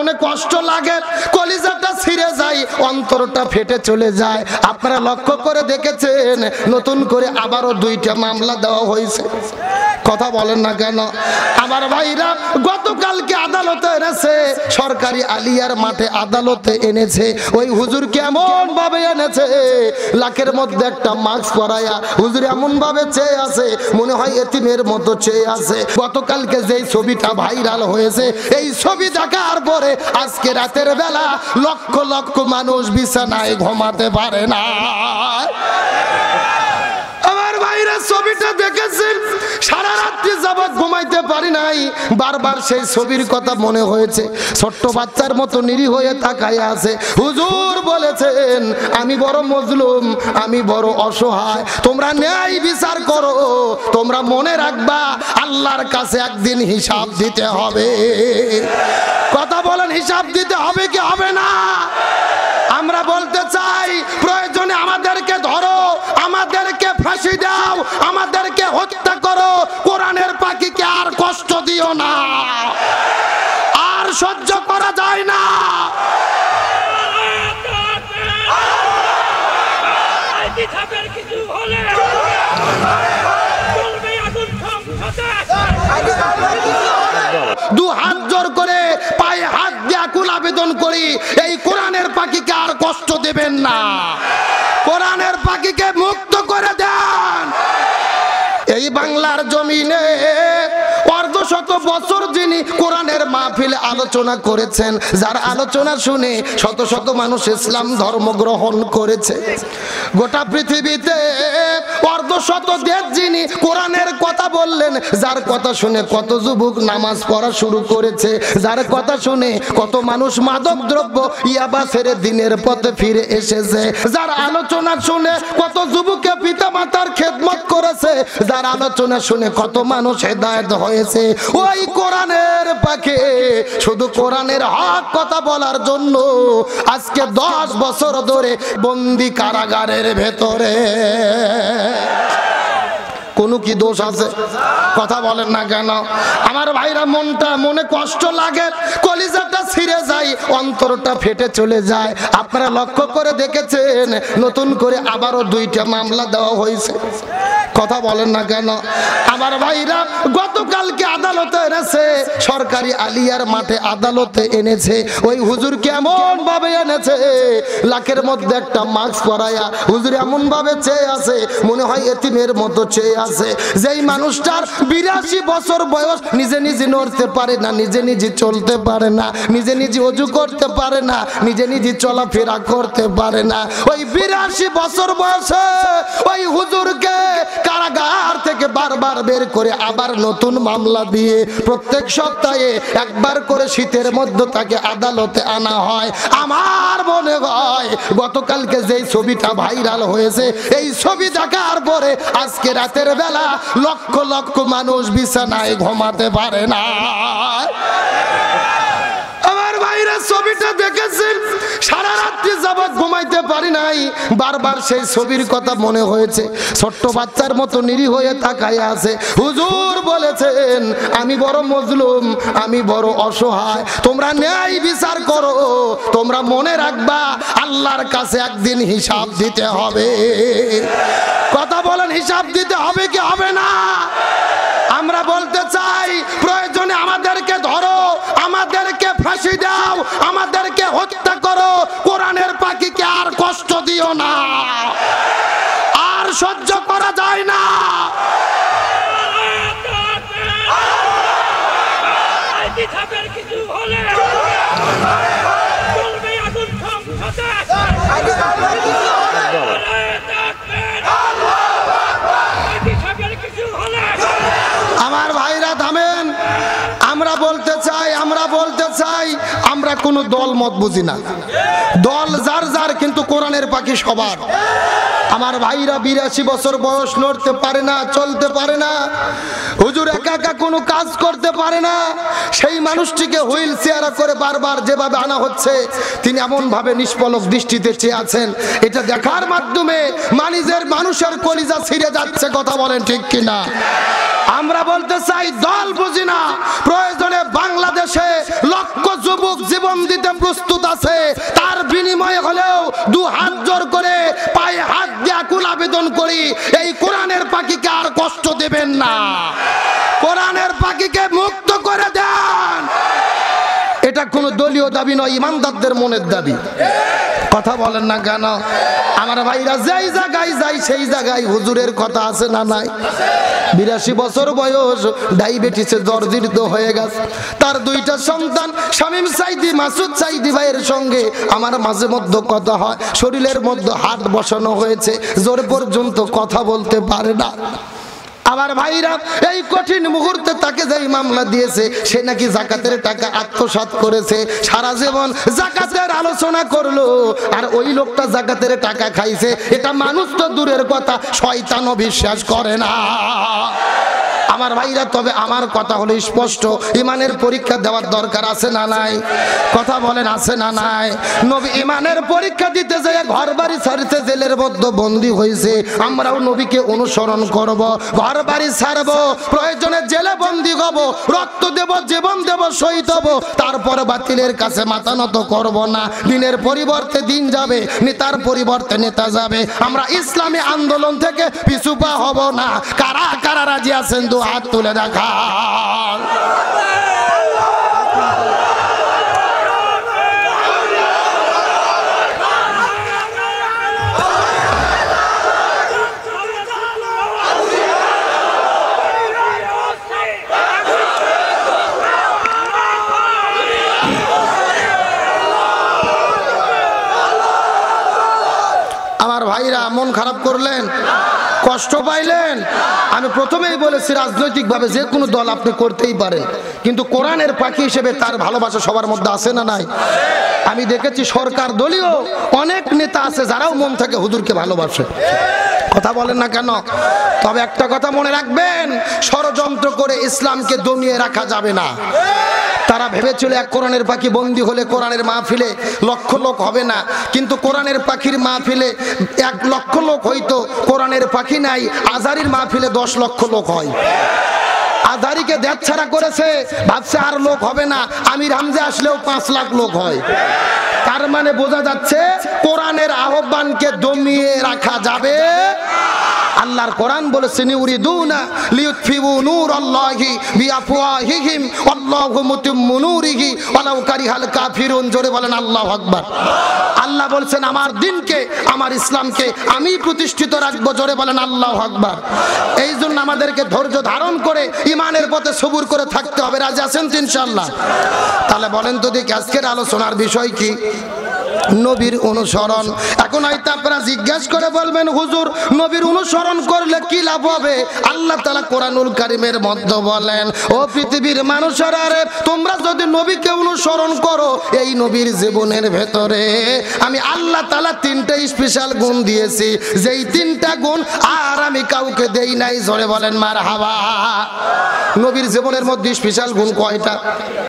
মনে কষ্ট লাগে, কলিজাটা ছিঁড়ে যায়, অন্তরটা ফেটে চলে যায়। আপনারা লক্ষ্য করে দেখেছেন নতুন করে আবারও 2টা মামলা দেওয়া হয়েছে। কথা বলেন না কেন? আমার ভাইরা গতকালকে আদালতে এনেছে, সরকারি আলিয়ার মাঠে আদালতে এনেছে। ওই হুজুর কেমন ভাবে এনেছে, লাখের মধ্যে একটা মাস্ক পরায়া হুজুর এমন ভাবে চেয়ে আছে, মনে হয় এতিমের মতো চেয়ে আছে। গতকালকে যেই ছবিটা ভাইরাল হয়েছে, এই ছবি দেখার পরে আজকে রাতের বেলা লক্ষ লক্ষ মানুষ বিছানায় ঘুমাতে পারে না। আমার ভাইরা ছবিটা দেখেছেন, সারা রাত্রি যাবত ঘুমাইতে পারি নাই, বারবার সেই ছবির কথা মনে হয়েছে। ছোট্ট বাচ্চার মতো নিরীহ হয়ে তাকায় আছে। হুজুর বলেছেন আমি বড় মজলুম, আমি বড় অসহায়, তোমরা ন্যায় বিচার করো। তোমরা মনে রাখবা আল্লাহর কাছে একদিন হিসাব দিতে হবে। কথা বলেন, হিসাব দিতে হবে কি হবে না? আমরা বলতে চাই প্রয়োজনে আমাদেরকে ধরো, আমাদেরকে ফাঁসি দাও, আমাদেরকে হত্যা করো, কোরআনের পাখিকে আর কষ্ট দিও না, আর সহ্য করা যায় না। দু হাত জোর করে পায়ে হাত দিয়ে আকুল আবেদন করি, এই কোরআনের পাখিকে আর কষ্ট দেবেন না, কোরআনের পাখিকে মুক্ত করে দেন। এই বাংলার জমিনে অর্ধশত বছর যিনি কোরআনের মাহফিলে আলোচনা করেছেন, যার আলোচনা শুনে শত শত মানুষ ইসলাম ধর্ম গ্রহণ করেছে। গোটা পৃথিবীতে অর্ধশত দেশ যিনি কোরআনের কথা বললেন, যার কথা শুনে কত যুবক নামাজ পড়া শুরু করেছে, যার কথা শুনে কত মানুষ মাদক দ্রব্য ইয়াবা ছেড়ে দিনের পথে ফিরে এসেছে, যার আলোচনা শুনে কত যুবকে পিতা মাতার খেদমত করেছে, যার আলোচনা শুনে কত মানুষ হেদায়েত হয়েছে। ওই কোরআনের পাখি শুধু কোরআনের হক কথা বলার জন্য আজকে 10 বছর ধরে বন্দি কারাগারের ভেতরে। কোনো কি দোষ আছে? কথা বলেন না কেন? আমার ভাইরা মনে কষ্ট লাগে, কলিজাটা ছিঁড়ে যায়, অন্তরটা ফেটে চলে যায়। আপনারা লক্ষ্য করে দেখেছেন নতুন করে আবারও 2টা মামলা দেওয়া হয়েছে। কথা বলেন না কেন? আমার ভাইরা গতকালকে আদালতে এনেছে, সরকারি আলিয়ার মাঠে আদালতে এনেছে। ওই হুজুর কেমন ভাবে এনেছে, লাখের মধ্যে একটা মাস্ক পরায়া হুজুর এমন ভাবে চেয়ে আছে, মনে হয় এতিমের মতো চেয়ে আছে। যেই মানুষটার 82 বছর বয়স, নিজে নিজে নড়তে পারে না, নিজে নিজে চলতে পারে না, নিজে নিজে ওযু করতে পারে না, নিজে নিজে চলাফেরা করতে পারে না, ওই 82 বছর বয়সে ওই হুজুরকে কারাগার থেকে বারবার বের করে আবার নতুন মামলা দিয়ে প্রত্যেক সপ্তাহে একবার করে শীতের মধ্যে তাকে আদালতে আনা হয়। আমার মনে হয় গতকালকে যেই ছবিটা ভাইরাল হয়েছে, এই ছবি দেখার পরে আজকে রাতের বেলা লক্ষ লক্ষ মানুষ বিছানায় ঘুমাতে পারে না। আমার ভাইরা ছবিটা দেখেছেন, সারা রাত্রি যাবত ঘুমাইতে পারি নাই, বারবার সেই ছবির কথা মনে হয়েছে। ছোট্ট বাচ্চার মতো নিরীহ হয়ে তাকায় আছে। হুজুর বলেছেন আমি বড় মজলুম, আমি বড় অসহায়, তোমরা ন্যায় বিচার করো। তোমরা মনে রাখবা আল্লাহর কাছে একদিন হিসাব দিতে হবে। কথা বলেন, হিসাব দিতে হবে কি হবে না? আমরা বলতে চাই প্রয়োজনে আমাদেরকে ধরো, আমাদেরকে ফাঁসি দাও, আমাদেরকে হত্যা করো, কোরআনের পাখিকে আর কষ্ট দিও না, আর সহ্য করা যায় না। আমার ভাইরা থামেন। আমরা বলতে চাই আমরা কোনো দল মত বুঝি না, দল যার যার, কিন্তু কোরআনের পাখি সবার। আমার ভাইরা 82 বছর বয়স, নড়তে পারে না, চলতে পারে না, হুজুর একা একা কোনো কাজ করতে পারে না। সেই মানুষটিকে হুইল চেয়ারে করে বারবার যেভাবে আনা হচ্ছে, তিনি এমন ভাবে নিষ্পলক দৃষ্টিতে চেয়ে আছেন, এটা দেখার মাধ্যমে মানুষের কলিজা ছিঁড়ে যাচ্ছে। কথা বলেন ঠিক কিনা? আমরা বলতে চাই দল বুঝি না, প্রয়োজনে বাংলাদেশে লক্ষ যুবক জীবন দিতে প্রস্তুত আছে, তার বিনিময়ে হলেও দু হাত জোর করে পায়ে হাত দিয়ে আকুল আবেদন করি, এই কোরআনের পাখিকে আর কষ্ট দেবেন না, কোরআনের পাখিকে মুক্ত করে দেন। এটা কোনো দলীয় দাবি নয়, ইমানদারদের মনের দাবি। কথা বলেন না কেন? আমার ভাইরা যেই জায়গায় যাই সেই জায়গায় হুজুরের কথা আছে না নাই? 82 বছর বয়স, ডায়াবেটিসে জর্জরিত হয়ে গেছে। তার দুইটা সন্তান শামীম সাইদি, মাসুদ সাইদি ভাইয়ের সঙ্গে আমার মাঝে মধ্যে কথা হয়। শরীরের মধ্যে হাত বসানো হয়েছে, জোর পর্যন্ত কথা বলতে পারে না। আমার ভাইরা এই কঠিন মুহূর্তে তাকে যেই মামলা দিয়েছে, সে নাকি জাকাতের টাকা আত্মসাৎ করেছে, সারা জীবন জাকাতের আলোচনা করলো, আর ওই লোকটা জাকাতের টাকা খাইছে। এটা মানুষ তো দূরের কথা, শয়তানও বিশ্বাস করে না। আমার ভাইরা, তবে আমার কথা হলো স্পষ্ট, ইমানের পরীক্ষা দেওয়ার দরকার আছে না নাই? কথা বলেন, আছে না নাই? নবী ইমানের পরীক্ষা দিতে যেয়ে ঘর বাড়ি ছাড়তে জেলের মধ্যে বন্দী হয়েছে। আমরাও নবীকে অনুসরণ করব, ঘর বাড়ি ছাড়বো, প্রয়োজনে জেলে বন্দী হব, রক্ত দেব, জীবন দেব, শহীদ হব, তারপর বাতিলের কাছে মাথা নত করব না। দিনের পরিবর্তে দিন যাবে, নেতার পরিবর্তে নেতা যাবে। আমরা ইসলামী আন্দোলন থেকে পিছু পা হব না। কারা কারা রাজি আছেন? হাত তুলে দেখান। আমার ভাইরা, মন খারাপ করলেন, কষ্ট পাইলেন? আমি প্রথমেই বলেছি, রাজনৈতিকভাবে যে কোনো দল আপনি করতেই পারেন, কিন্তু কোরআনের পাখি হিসেবে তার ভালোবাসা সবার মধ্যে আছে না নাই? আমি দেখেছি সরকার দলীয় অনেক নেতা আছে যারাও মন থেকে হুজুরকে ভালোবাসে। কথা বলেন না কেন? তবে একটা কথা মনে রাখবেন, ষড়যন্ত্র করে ইসলামকে দমিয়ে রাখা যাবে না। তারা ভেবেছিল এক কোরআনের পাখি বন্দী হলে কোরআনের মাহফিলে লক্ষ লোক হবে না, কিন্তু কোরআনের পাখির মাহফিলে 1 লক্ষ লোক হইতো। কোরআনের পাখি নাই, আজারির মাহফিলে 10 লক্ষ লোক হয়। আজারিকে দেশ ছাড়া করেছে, ভাবছে আর লোক হবে না, আমির হামজা আসলেও 5 লাখ লোক হয়। তার মানে বোঝা যাচ্ছে কোরআনের আহ্বানকে দমিয়ে রাখা যাবে। আল্লাহর কোরআন বলেছে, ইউরিদুনা লিইউতফিউ নূরাল্লাহি বিআফওয়াহিহিম আল্লাহু মুতিম্মু নূরিহি ওয়ালাউ কারিহাল কাফিরুন। জোরে বলেন আল্লাহু আকবার। আল্লাহ বলছেন, আমার দ্বীনকে, আমার ইসলামকে আমি প্রতিষ্ঠিত রাখবো। জোরে বলেন আল্লাহু আকবার। এই জন্য আমাদেরকে ধৈর্য ধারণ করে ইমানের পথে সবুর করে থাকতে হবে। রাজি আছেন তো ইনশাআল্লাহ? তাহলে বলেন তো দেখি, আজকের আলোচনার বিষয় কি? নবীর অনুসরণ। এখন হয়তো আপনারা জিজ্ঞাসা করে বলবেন, হুজুর নবীর অনুসরণ করলে কি লাভ হবে? আল্লাহ তাআলা কোরআনুল কারীমের মধ্যে বলেন, ও পৃথিবীর মানুষেরা রে, তোমরা যদি নবীকে অনুসরণ করো, এই নবীর জীবনের ভেতরে আমি আল্লাহ তাআলা 3টা স্পেশাল গুণ দিয়েছি, যেই 3টা গুণ আর আমি কাউকে দেই নাই। জোরে বলেন মারহাবা। নবীর জীবনের মধ্যে স্পেশাল গুণ কয়টা?